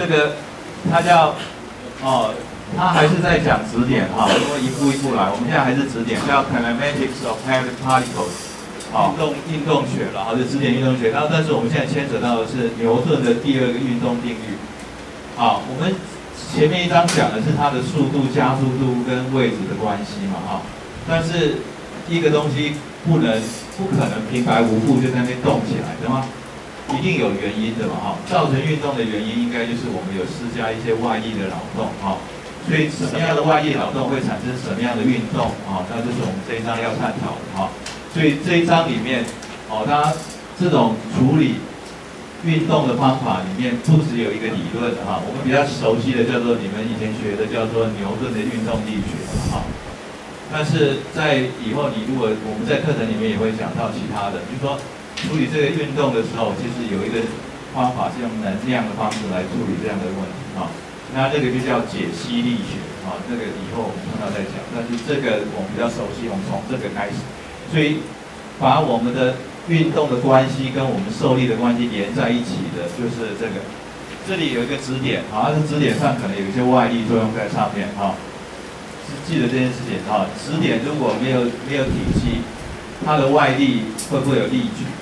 这个它叫它还是在讲指点哈，因为一步一步来，我们现在还是指点，叫 Kinematics of Heavy Particles。运动学了，就指点运动学。然后，但是我们现在牵扯到的是牛顿的第二个运动定律。我们前面一章讲的是它的速度、加速度跟位置的关系嘛，但是一个东西不可能平白无故就在那边动起来的嘛，一定有原因的嘛，造成运动的原因应该就是我们有施加一些外力的劳动，所以什么样的外力劳动会产生什么样的运动，那这是我们这一章要探讨的，所以这一章里面，它这种处理运动的方法里面，不只有一个理论我们比较熟悉的叫做你们以前学的叫做牛顿的运动力学但是在以后如果我们在课程里面也会讲到其他的，就是说处理这个运动的时候，其实有一个方法是用能量的方式来处理这样的问题那这个就叫解析力学这个以后我们碰到再讲，但是这个我们比较熟悉，我们从这个开始。所以，把我们的运动的关系跟我们受力的关系连在一起的，就是这个。这里有一个指点，这指点上可能有一些外力作用在上面，是记得这件事情指点如果没有体积，它的外力会不会有力矩？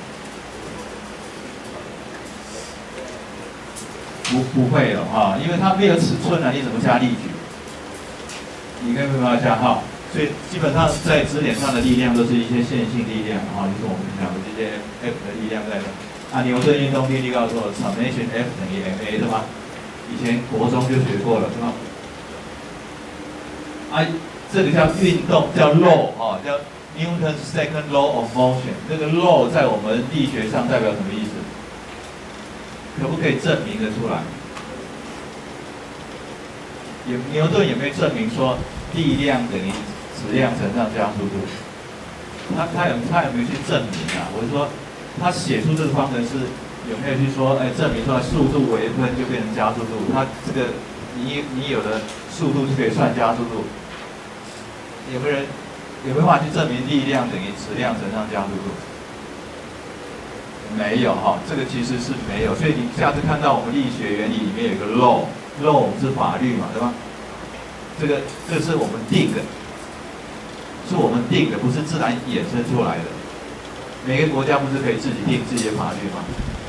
不会了因为它没有尺寸你怎么加力矩？你根本没有加所以基本上在指点上的力量都是一些线性力量就是我们讲的这些 F 的力量在的牛顿运动定律告诉我 ，summation F 等于 ma 对吗？以前国中就学过了是吗？这个叫运动，叫 law 叫 Newton's second law of motion。这个 law 在我们力学上代表什么意思？可不可以证明得出来？牛顿有没有证明说力量等于质量乘上加速度？他有没有去证明我是说，他写出这个方程式有没有去说，证明说速度微分就变成加速度？他这个你有的速度就可以算加速度。有没有办法去证明力量等于质量乘上加速度？没有这个其实是没有。所以你下次看到我们力学原理里面有一个 law 是法律嘛，对吧？这个是我们定的，不是自然衍生出来的。每个国家不是可以自己定自己的法律吗？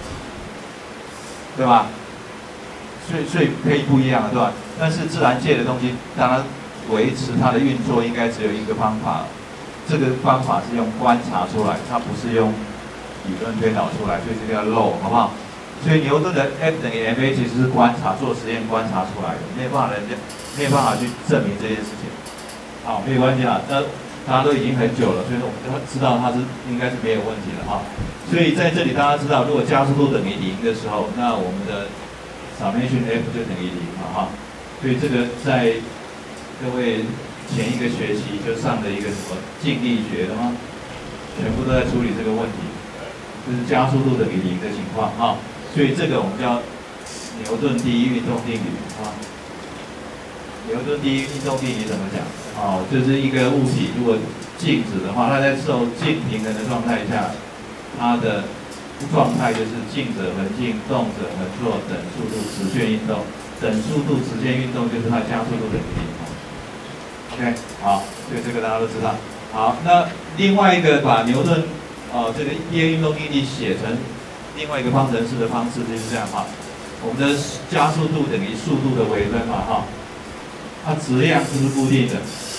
对吧？所以可以不一样，对吧？但是自然界的东西，当然维持它的运作应该只有一个方法，这个方法是用观察出来，它不是用理论推导出来，所以这个叫 law， 好不好？所以牛顿的 F 等于 ma 其实是做实验观察出来的，没有办法去证明这件事情。没有关系啦，大家都已经很久了，所以我们就知道它应该是没有问题的所以在这里大家知道，如果加速度等于0的时候，那我们的 summation F 就等于0所以这个在各位前一个学期就上的一个什么静力学的吗？全部都在处理这个问题，就是加速度等于0的情况所以这个我们叫牛顿第一运动定律牛顿第一运动定律怎么讲？就是一个物体如果静止的话，它在受静平衡的状态下，它的状态就是静者恒静，动者恒坐，等速度直线运动。等速度直线运动就是它加速度等于0。OK， 好，所以这个大家都知道。好，那另外一个把牛顿这个第二运动定律写成另外一个方程式的方式就是这样我们的加速度等于速度的微分它质量是不是固定的？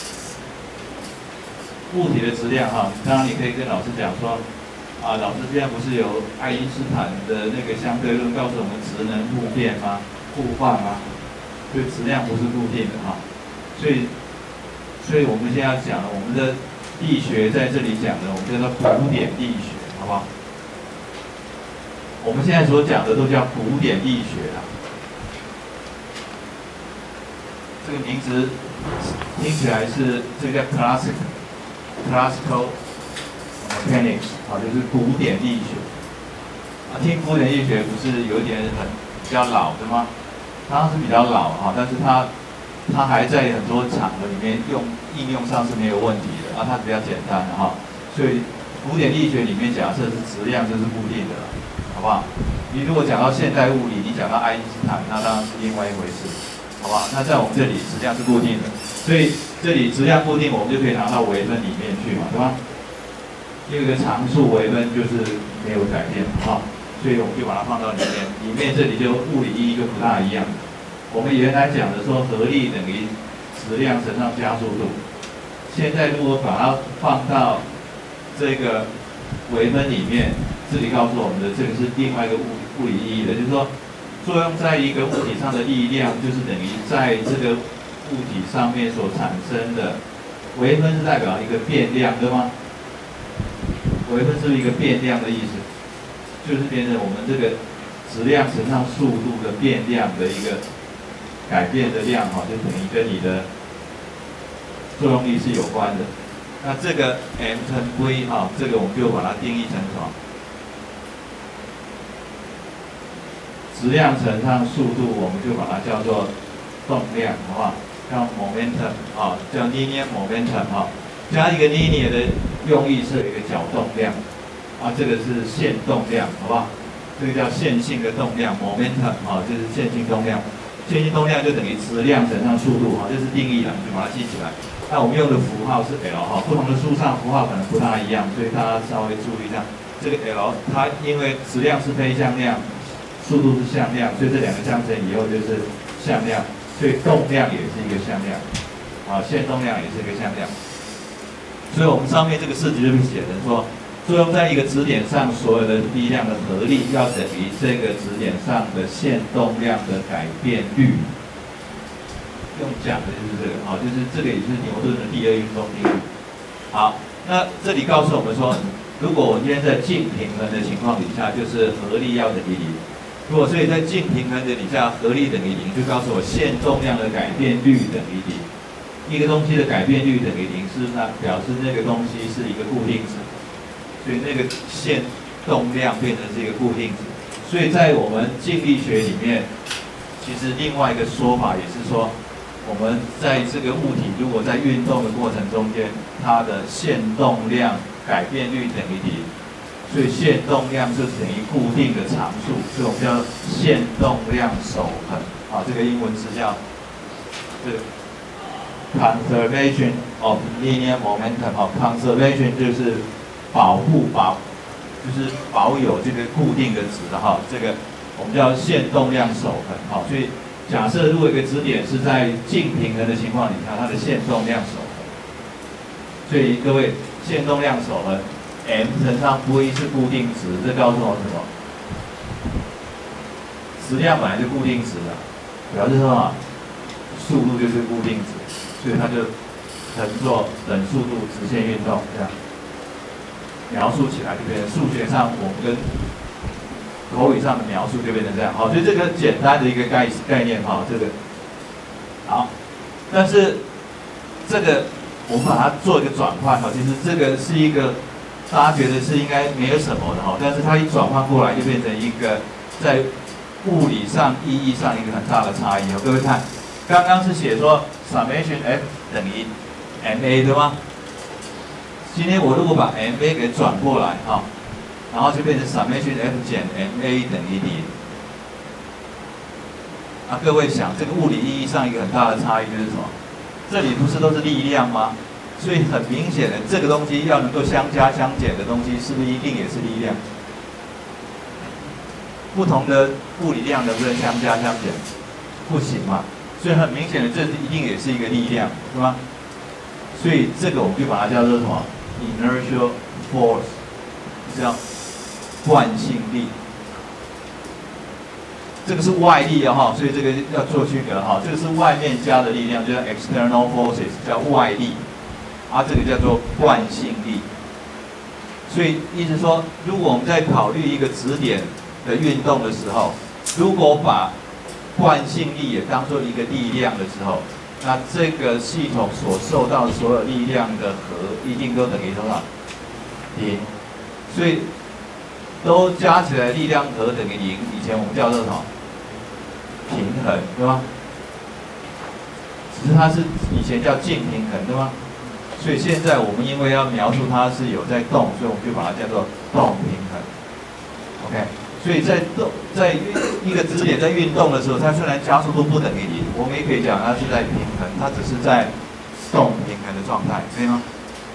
物体的质量当然你可以跟老师讲说，老师现在不是有爱因斯坦的那个相对论告诉我们质能互变吗？互换吗？所以质量不是固定的所以我们现在讲了我们的力学在这里讲的，我们叫做古典力学，好不好？我们现在所讲的都叫古典力学这个名字听起来是这个叫 classical mechanics 就是古典力学听古典力学不是有点比较老的吗？它是比较老但是它还在很多场合里面应用上是没有问题的它比较简单所以古典力学里面假设是质量就是固定的好不不好？你如果讲到现代物理，你讲到爱因斯坦，那当然是另外一回事，好不好？那在我们这里质量是固定的，所以这里质量固定，我们就可以拿到微分里面去嘛，对吧？第二个常数微分就是没有改变，好，所以我们就把它放到里面。里面这里就物理意义就不大一样。我们原来讲的说合力等于质量乘上加速度，现在如果把它放到这个微分里面，这里告诉我们的这个是另外一个物理意义的，就是说作用在一个物体上的力量，就是等于在这个物体上面所产生的微分是代表一个变量，对吗？微分是一个变量的意思，就是变成我们这个质量乘上速度的变量的一个改变的量哈，就等于跟你的作用力是有关的。那这个 m 乘 v 哈，这个我们就把它定义成什么？质量乘上速度，我们就把它叫做动量，好不好？叫 momentum 啊，叫 linear momentum 啊。加一个 linear 的用意是有一个角动量啊，这个是线动量，好不好？这个叫线性的动量 momentum 啊，这是线性动量。线性动量就等于质量乘上速度哈，这是定义了，你就把它记起来。那我们用的符号是 L 哈，不同的书上符号可能不大一样，所以大家稍微注意一下。这个 L 它因为质量是非向量，速度是向量，所以这两个相乘以后就是向量，所以动量也是一个向量，啊，线动量也是一个向量。所以我们上面这个式子就写成说，作用在一个质点上所有的力量的合力要等于这个质点上的线动量的改变率。用讲的就是这个，好，就是这个也是牛顿的第二运动定律。好，那这里告诉我们说，如果我今天在静平衡的情况底下，就是合力要等于零。如果所以在静平衡的底下，合力等于零，就告诉我线动量的改变率等于零。一个东西的改变率等于零，是那表示那个东西是一个固定值，所以那个线动量变成是一个固定值。所以在我们静力学里面，其实另外一个说法也是说，我们在这个物体如果在运动的过程中间，它的线动量改变率等于零，所以线动量是等于固定的常数，所以我们叫线动量守恒啊，这个英文是叫这个 conservation of linear momentum 啊 ，conservation 就是保护就是保有这个固定的值的哈，这个我们叫线动量守恒哈，所以。假设如果一个质点是在静平衡的情况底下，它的线动量守恒，所以各位线动量守恒 m 乘上 v 是固定值，这告诉我什么？质量本来就固定值的，表示说速度就是固定值，所以它就乘坐等速度直线运动这样，描述起来就变成数学上我们跟口语上的描述就变成这样，好，所以这个简单的一个概念哈，这个好，但是这个我们把它做一个转换哈，其实这个是一个大家觉得是应该没有什么的哈，但是它一转换过来就变成一个在物理上意义上一个很大的差异哦。各位看，刚刚是写说 summation f 等于 ma 对吗？今天我如果把 ma 给转过来哈。然后就变成 summation f 减 ma 等于零。啊，各位想，这个物理意义上一个很大的差异就是什么？这里不是都是力量吗？所以很明显的，这个东西要能够相加相减的东西，是不是一定也是力量？不同的物理量能不能相加相减？不行嘛。所以很明显的，这一定也是一个力量，对吗？所以这个我们就把它叫做什么 ？inertial force， 叫惯性力。这个是外力哈，所以这个要做区隔哈。这个是外面加的力量，就叫 external forces， 叫外力。啊，这个叫做惯性力。所以意思说，如果我们在考虑一个质点的运动的时候，如果把惯性力也当做一个力量的时候，那这个系统所受到所有力量的和一定都等于多少？零。所以都加起来力量和等于零。以前我们叫做什么？平衡，对吗？只是它是以前叫静平衡，对吗？所以现在我们因为要描述它是有在动，所以我们就把它叫做动平衡。OK， 所以在一个质点在运动的时候，它虽然加速度不等于零，我们也可以讲它是在平衡，它只是在动平衡的状态，可以吗？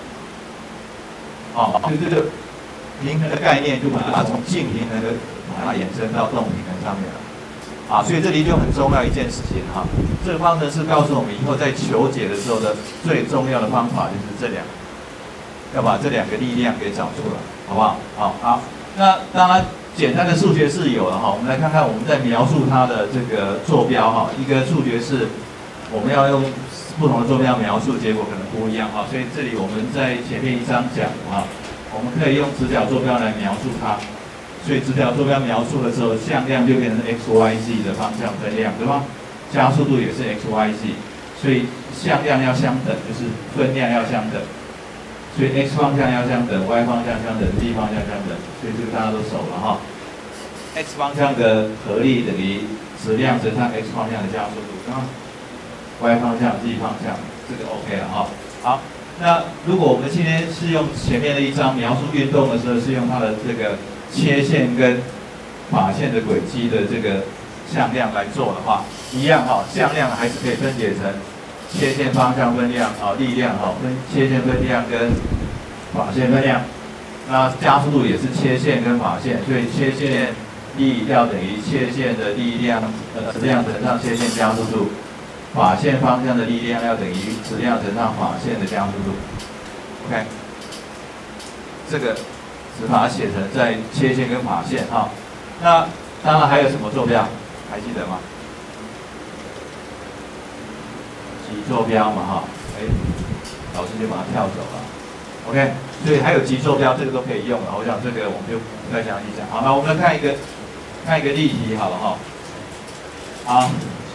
所以这个平衡的概念就把它从静平衡的把它延伸到动平衡上面了。所以这里就很重要一件事情哈，这个方程式告诉我们以后在求解的时候的最重要的方法就是这两个，要把这两个力量给找出来，好不好？好，那当然简单的数学式有了哈，我们来看看我们在描述它的这个坐标哈，一个数学式我们要用不同的坐标描述，结果可能不一样哈，所以这里我们在前面一章讲哈，我们可以用直角坐标来描述它。所以直角坐标描述的时候，向量就变成 x y z 的方向分量，对吧？加速度也是 x y z， 所以向量要相等，就是分量要相等。所以 x 方向要相等 ，y 方向相等 ，z 方向相等。所以这个大家都熟了哈。x 方向的合力等于质量乘上 x 方向的加速度，对吗 ？y 方向、z 方向，这个 OK 了哈。好，那如果我们今天是用前面的一章描述运动的时候，是用它的这个切线跟法线的轨迹的这个向量来做的话，一样哈，向量还是可以分解成切线方向分量力量切线分量跟法线分量。那加速度也是切线跟法线，所以切线力要等于切线的力量质量乘上切线加速度，法线方向的力量要等于质量乘上法线的加速度。OK， 这个。只把它写成在切线跟法线哈，那当然还有什么坐标，还记得吗？极坐标嘛哈，老师就把它跳走了。OK， 所以还有极坐标，这个都可以用了。我想这个我们就不再详细讲。好，那我们来看一个例题好了哈。好，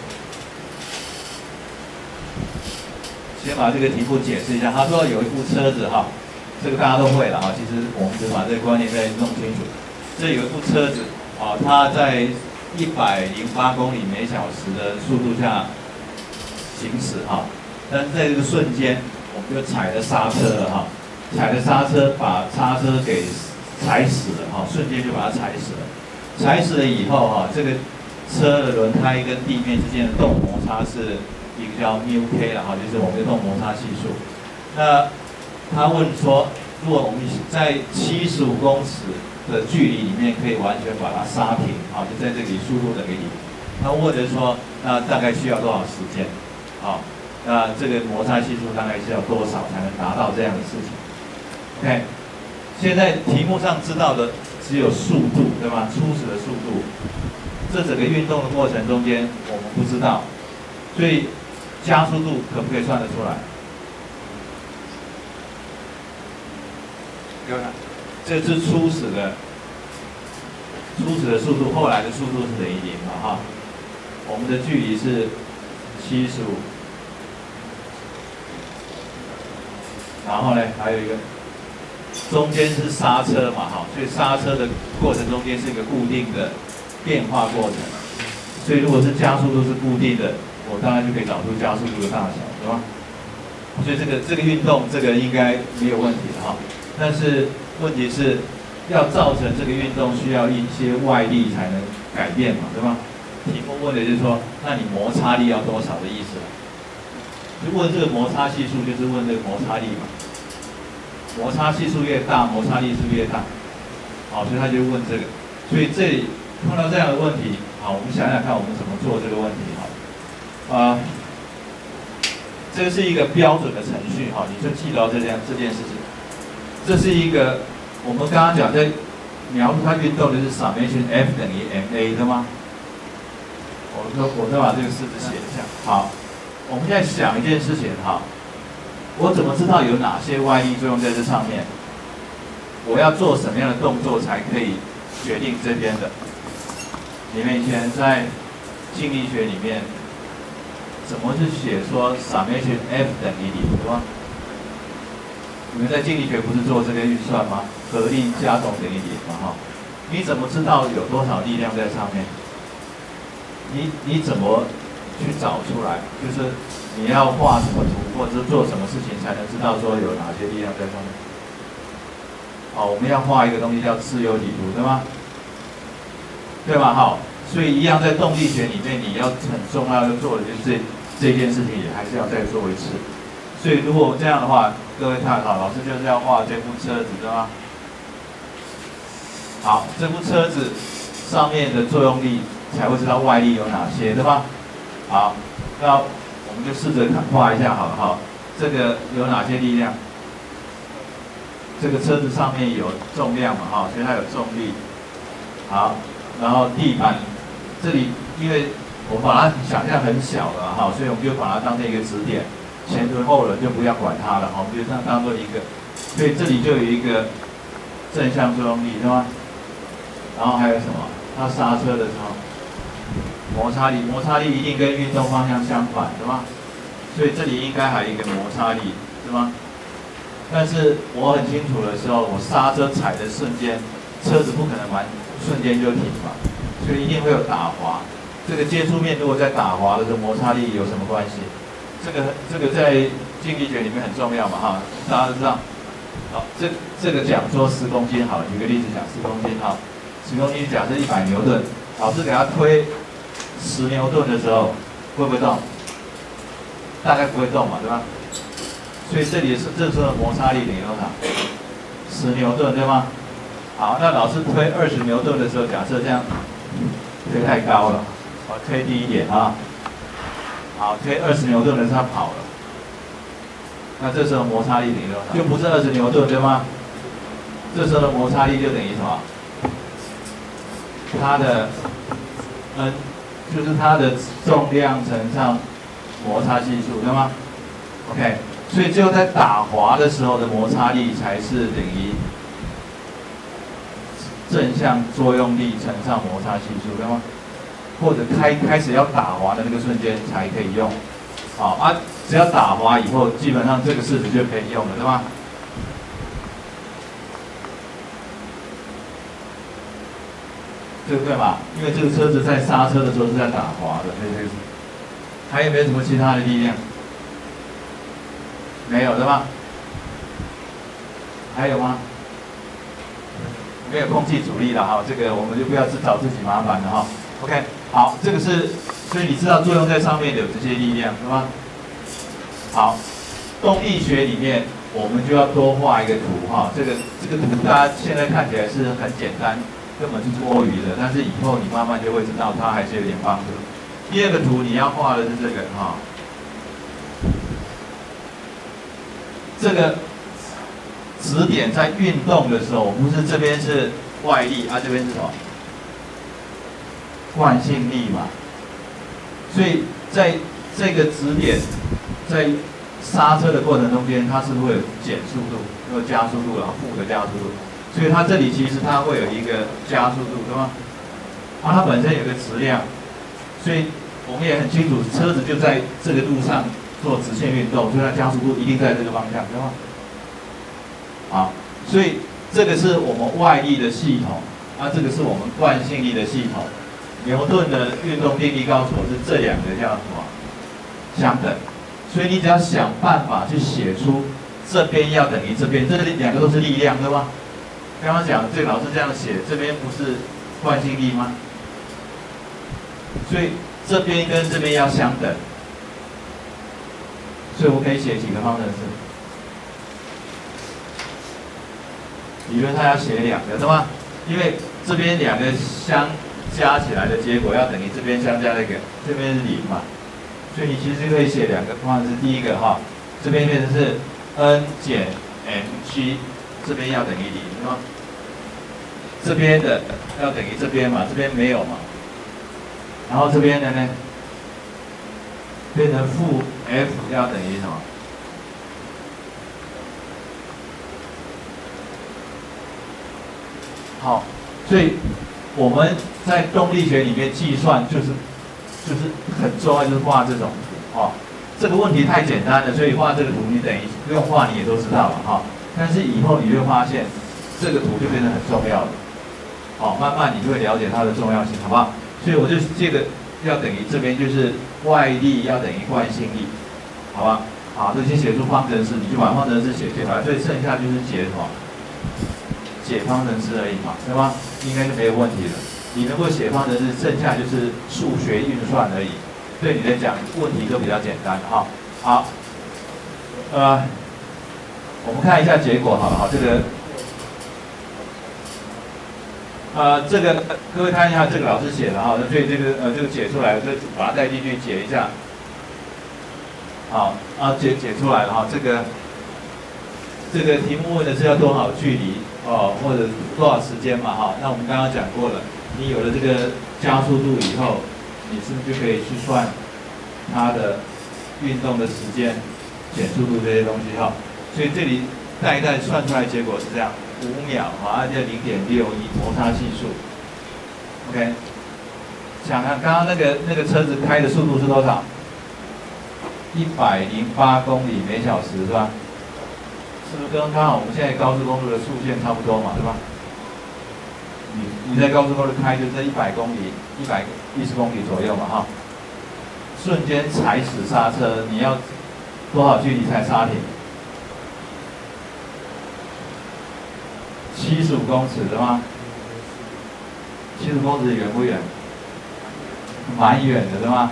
先把这个题目解释一下。他说有一部车子哈。这个大家都会了其实我们只把这个观念再弄清楚。这有一部车子它在108公里每小时的速度下行驶但是在这个瞬间，我们就踩了刹车了踩了刹车，把刹车给踩死了瞬间就把它踩死了。踩死了以后这个车的轮胎跟地面之间的动摩擦是一个叫 μk 了就是我们的动摩擦系数。那他问说，如果我们在75公尺的距离里面可以完全把它刹停就在这里速度等于零。他问的说，那大概需要多少时间？那这个摩擦系数大概需要多少才能达到这样的事情 ？OK， 现在题目上知道的只有速度，对吗？初始的速度，这整个运动的过程中间我们不知道，所以加速度可不可以算得出来？有看，这是初始的速度，后来的速度是等于零嘛我们的距离是75，然后呢还有一个中间是刹车嘛所以刹车的过程中间是一个固定的变化过程，所以如果是加速度是固定的，我当然就可以找出加速度的大小，对吧？所以这个运动这个应该没有问题的但是问题是，要造成这个运动需要一些外力才能改变嘛，对吗？题目问的就是说，那你摩擦力要多少的意思就问这个摩擦系数，就是问这个摩擦力嘛。摩擦系数越大，摩擦力是越大。所以他就问这个。所以这里碰到这样的问题，我们想想看，我们怎么做这个问题这是一个标准的程序你就记到这件事情。这是一个我们刚刚讲在描述它运动的是 summation F 等于 ma 对吗？我再把这个式子写一下。好，我们现在想一件事情我怎么知道有哪些外力作用在这上面？我要做什么样的动作才可以决定这边的？你们以前在静力学里面怎么是写说 summation F 等于0对吗？你们在静力学不是做这个运算吗？合力加总等于0嘛你怎么知道有多少力量在上面？你怎么去找出来？就是你要画什么图，或者是做什么事情才能知道说有哪些力量在上面？我们要画一个东西叫自由体图，对吗？ 对吧？哈，所以一样在动力学里面，你要很重要要做的就是这件事情，也还是要再做一次。所以如果这样的话，各位看好，老师就是要画这部车子，对吗？好，这部车子上面的作用力才会知道外力有哪些，对吧？好，那我们就试着画一下好了哈。这个有哪些力量？这个车子上面有重量嘛，哈，所以它有重力。好，然后地板这里，因为我把它想象很小了哈，所以我们就把它当成一个支点，前轮后轮就不要管它了，我们就这样当做一个，所以这里就有一个正向作用力，对吗？然后还有什么？它刹车的时候，摩擦力，摩擦力一定跟运动方向相反，对吗？所以这里应该还有一个摩擦力，对吗？但是我很清楚的时候，我刹车踩的瞬间，车子不可能瞬间就停嘛，所以一定会有打滑。这个接触面如果在打滑的时候，摩擦力有什么关系？这个在静力学里面很重要嘛，哈，大家都知道。好，这个讲说10公斤好了，举个例子讲10公斤哈，10公斤假设100牛顿，老师给它推10牛顿的时候，会不会动？大概不会动嘛，对吧？所以这里是这时候的摩擦力等于多少？10牛顿，对吗？好，那老师推20牛顿的时候，假设这样推太高了，我推低一点啊。好，推20牛顿的时候它跑了，那这时候摩擦力等于多少？就不是20牛顿，对吗？这时候的摩擦力就等于什么？它的就是它的重量乘上摩擦系数，对吗 ？OK， 所以只有在打滑的时候的摩擦力才是等于正向作用力乘上摩擦系数，对吗？或者开始要打滑的那个瞬间才可以用。好啊，只要打滑以后，基本上这个式子就可以用了，对吗？这个对吧？因为这个车子在刹车的时候是在打滑的，所以这个是。还有没有什么其他的力量？没有，对吧？还有吗？没有空气阻力了哈，这个我们就不要找自己麻烦了哈。OK， 好，这个是，所以你知道作用在上面有这些力量，对吗？好，动力学里面我们就要多画一个图哈，这个图大家现在看起来是很简单，根本是多余的，但是以后你慢慢就会知道它还是有点帮助。第二个图你要画的是这个哈，这个指点在运动的时候，不是这边是外力啊，这边是什么？惯性力嘛。所以在这个指点在刹车的过程中间，它是会有减速度，有加速度，然后负的加速度。所以它这里其实它会有一个加速度，对吗？啊，它本身有个质量，所以我们也很清楚，车子就在这个路上做直线运动，所以它加速度一定在这个方向，对吗？好，所以这个是我们外力的系统，啊，这个是我们惯性力的系统。牛顿的运动定律告诉我是这两个叫什么？相等。所以你只要想办法去写出这边要等于这边，这两个都是力量，对吗？刚刚讲这个老师这样写，这边不是惯性力吗？所以这边跟这边要相等。所以我可以写几个方程式。理论上要写两个，对吗？因为这边两个相加起来的结果要等于这边相加那个，这边是0嘛，所以你其实可以写两个方程式。第一个哈，这边变成是 n 减 mg， 这边要等于0，对吗？这边的要等于这边嘛，这边没有嘛，然后这边的呢，变成负 f 要等于什么？好，所以我们在动力学里面计算就是很重要，就是画这种图哦。这个问题太简单了，所以画这个图你等于不用画你也都知道了哈。但是以后你会发现，这个图就变得很重要了。好，慢慢你就会了解它的重要性，好不好？所以我就这个要等于这边就是外力要等于惯性力，好吧？好，这些写出方程式，你就把方程式写出来，所以剩下就是解什么？解方程式而已嘛，对吗？应该是没有问题的。 你能够写方程式，剩下就是数学运算而已。对你来讲，问题都比较简单哈。好，我们看一下结果好了哈，这个各位看一下，这个老师写的哈，所以这个解出来了，就把它带进去解一下。好，解出来了哈，这个题目问的是要多少距离哦，或者多少时间嘛哈。那我们刚刚讲过了，你有了这个加速度以后，你是不是就可以去算它的运动的时间、减速度这些东西哈？所以这里带一带算出来结果是这样，5秒啊，就0.61摩擦系数。OK， 想看刚刚那个车子开的速度是多少？108公里每小时是吧？是不是跟刚好我们现在高速公路的速限差不多嘛，对吧？你在高速公路开就这100公里，110公里左右嘛哈。瞬间踩死刹车，你要多少距离才刹停？75公尺的吗？75公尺远不远？蛮远的，对吗？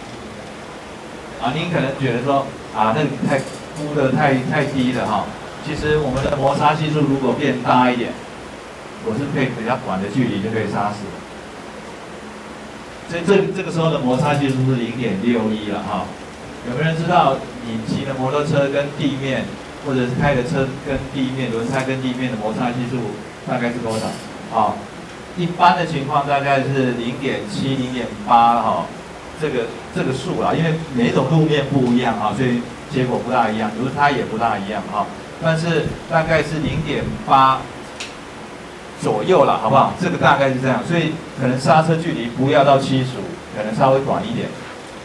您可能觉得说那个估的太低了哈。其实我们的摩擦系数如果变大一点，我是可以比较短的距离就可以刹死了。所以这个时候的摩擦系数是0.61了哈。有没有人知道你骑的摩托车跟地面，或者是开的车跟地面轮胎跟地面的摩擦系数大概是多少？一般的情况大概是0.7、0.8哈。这个数啦，因为每一种路面不一样哈，所以结果不大一样，轮胎也不大一样哈。但是大概是0.8左右了，好不好？这个大概是这样，所以可能刹车距离不要到75，可能稍微短一点。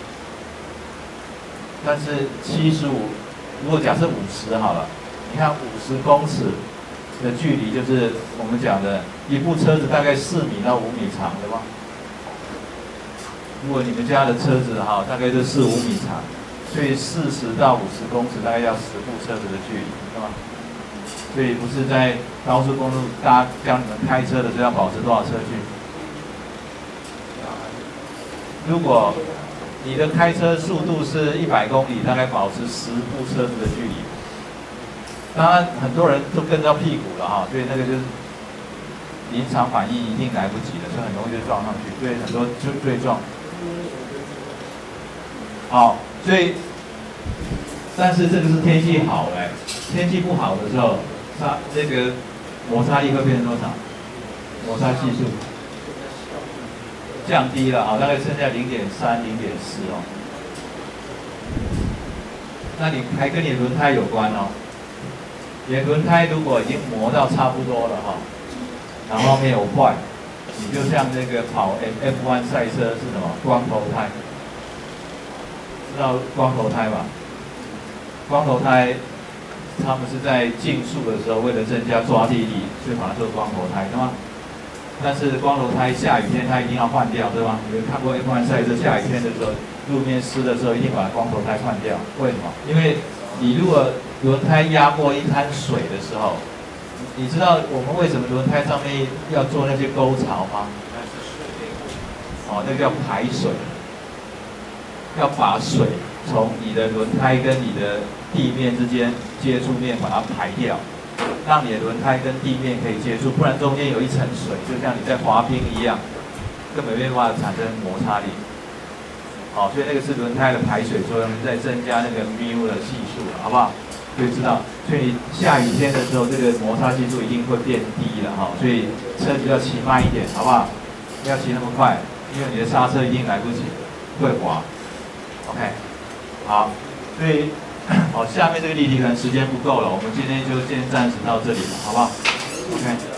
但是75，如果假设50好了，你看50公尺的距离，就是我们讲的一部车子大概4米到5米长的吧。如果你们家的车子哈，大概是4、5米长，所以40到50公尺大概要10部车子的距离，对吗？所以不是在高速公路教你们开车的时候要保持多少车距？如果你的开车速度是100公里，大概保持10部车子的距离。当然，很多人都跟到屁股了哈，所以那个就是临场反应一定来不及了，所以很容易就撞上去，所以很多就对撞。所以，但是这个是天气好天气不好的时候，这个摩擦力会变成多少？摩擦系数降低了大概剩下0.3、0.4哦。那你还跟你轮胎有关哦。你的轮胎如果已经磨到差不多了然后没有坏，你就像那个跑 F1 赛车是什么？光头胎。知道光头胎吧？光头胎，他们是在竞速的时候，为了增加抓地力，所以把它做光头胎，对吗？但是光头胎下雨天它一定要换掉，对吗？你们看过 F1 赛车下雨天的时候，路面湿的时候，一定把光头胎换掉。为什么？因为你如果轮胎压过一滩水的时候，你知道我们为什么轮胎上面要做那些沟槽吗？那个叫排水。要把水从你的轮胎跟你的地面之间接触面把它排掉，让你的轮胎跟地面可以接触，不然中间有一层水，就像你在滑冰一样，根本没办法产生摩擦力。所以那个是轮胎的排水作用，在增加那个 μ 的系数，好不好？所以知道，所以下雨天的时候，这个摩擦系数一定会变低了所以车子要骑慢一点，好不好？不要骑那么快，因为你的刹车一定来不及，会滑。OK， 好，所以下面这个例题可能时间不够了，我们今天就先暂时到这里了，好不好 ？OK。